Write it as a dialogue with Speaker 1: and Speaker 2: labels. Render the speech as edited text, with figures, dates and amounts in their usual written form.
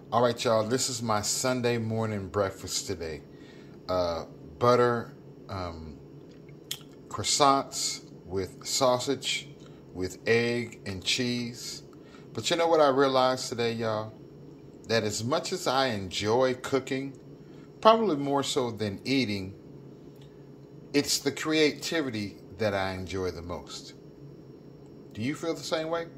Speaker 1: All right, y'all. This is my Sunday morning breakfast today. Butter croissants with sausage, with egg and cheese. But you know what I realized today, y'all? That as much as I enjoy cooking, probably more so than eating, it's the creativity that I enjoy the most. Do you feel the same way?